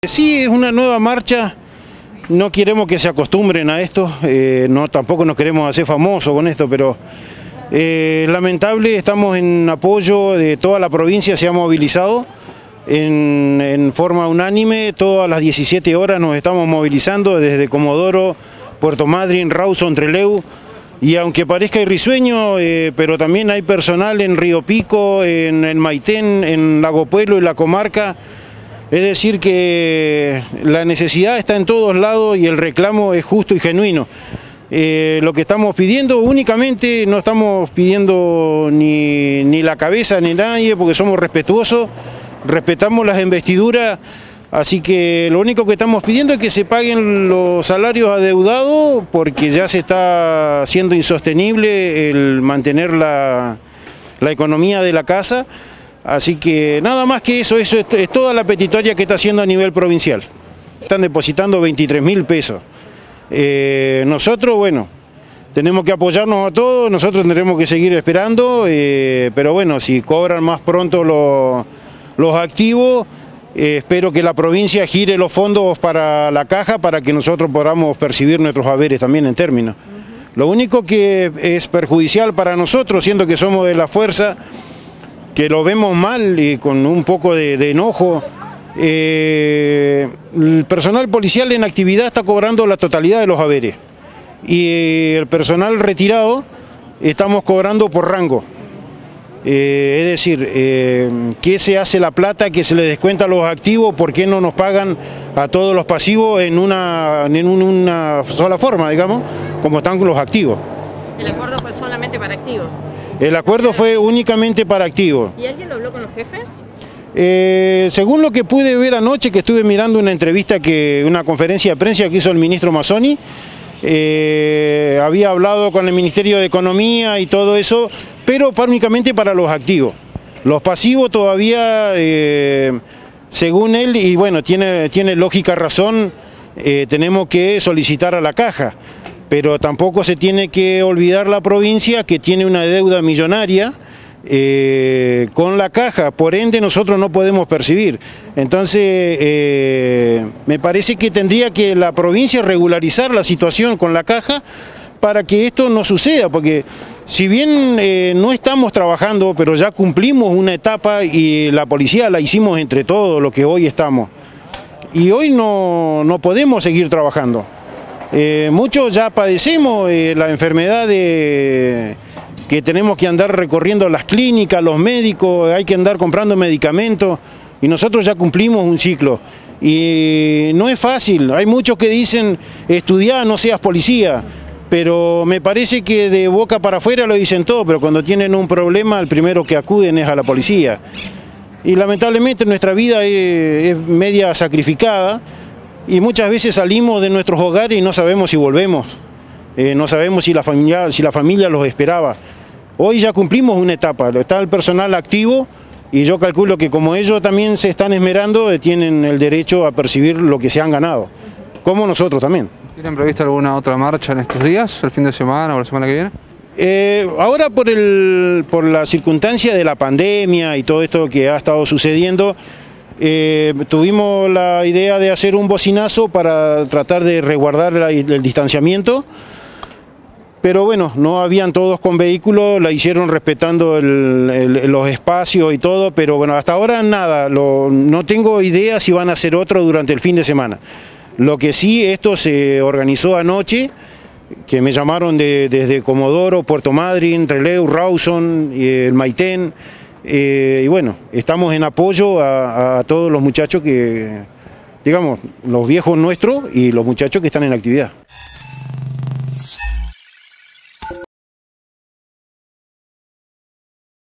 Sí, es una nueva marcha, no queremos que se acostumbren a esto, tampoco nos queremos hacer famosos con esto, pero lamentable, estamos en apoyo de toda la provincia, se ha movilizado en forma unánime, todas las 17 horas nos estamos movilizando desde Comodoro, Puerto Madryn, Rawson, Trelew, y aunque parezca irrisueño, pero también hay personal en Río Pico, en Maitén, en Lago Puelo y la comarca. Es decir que la necesidad está en todos lados y el reclamo es justo y genuino. Lo que estamos pidiendo únicamente, no estamos pidiendo ni la cabeza ni nadie porque somos respetuosos, respetamos las investiduras, así que lo único que estamos pidiendo es que se paguen los salarios adeudados porque ya se está haciendo insostenible el mantener la economía de la casa. Así que nada más que eso es toda la petitoria que está haciendo a nivel provincial. Están depositando 23.000 pesos. Nosotros, bueno, tenemos que apoyarnos a todos, nosotros tendremos que seguir esperando, pero bueno, si cobran más pronto los activos, espero que la provincia gire los fondos para la caja para que nosotros podamos percibir nuestros haberes también en términos. Lo único que es perjudicial para nosotros, siendo que somos de la fuerza, que lo vemos mal y con un poco de enojo, el personal policial en actividad está cobrando la totalidad de los haberes y el personal retirado estamos cobrando por rango. Es decir, ¿qué se hace la plata que se le descuenta a los activos? ¿Por qué no nos pagan a todos los pasivos en una sola forma, digamos, como están los activos? ¿El acuerdo fue solamente para activos? El acuerdo fue únicamente para activos. ¿Y alguien lo habló con los jefes? Según lo que pude ver anoche, que estuve mirando una entrevista, una conferencia de prensa que hizo el ministro Mazzoni, había hablado con el Ministerio de Economía y todo eso, pero únicamente para los activos. Los pasivos todavía, según él, y bueno, tiene lógica razón, tenemos que solicitar a la caja. Pero tampoco se tiene que olvidar la provincia que tiene una deuda millonaria con la caja, por ende nosotros no podemos percibir. Entonces me parece que tendría que la provincia regularizar la situación con la caja para que esto no suceda, porque si bien no estamos trabajando, pero ya cumplimos una etapa y la policía la hicimos entre todos lo que hoy estamos. Y hoy no podemos seguir trabajando. Muchos ya padecemos la enfermedad que tenemos que andar recorriendo las clínicas, los médicos, hay que andar comprando medicamentos y nosotros ya cumplimos un ciclo. Y no es fácil, hay muchos que dicen estudiá, no seas policía, pero me parece que de boca para afuera lo dicen todo, pero cuando tienen un problema el primero que acuden es a la policía. Y lamentablemente nuestra vida es media sacrificada. Y muchas veces salimos de nuestros hogares y no sabemos si volvemos, no sabemos si la familia los esperaba. Hoy ya cumplimos una etapa, está el personal activo y yo calculo que como ellos también se están esmerando, tienen el derecho a percibir lo que se han ganado, como nosotros también. ¿Tienen prevista alguna otra marcha en estos días, el fin de semana o la semana que viene? Ahora por la circunstancia de la pandemia y todo esto que ha estado sucediendo, tuvimos la idea de hacer un bocinazo para tratar de resguardar el distanciamiento, pero bueno, no habían todos con vehículos, la hicieron respetando los espacios y todo, pero bueno, hasta ahora nada, no tengo idea si van a hacer otro durante el fin de semana. Lo que sí, esto se organizó anoche, que me llamaron desde Comodoro, Puerto Madryn, Trelew, Rawson, el Maitén. Y bueno, estamos en apoyo a todos los muchachos que, digamos, los viejos nuestros y los muchachos que están en actividad.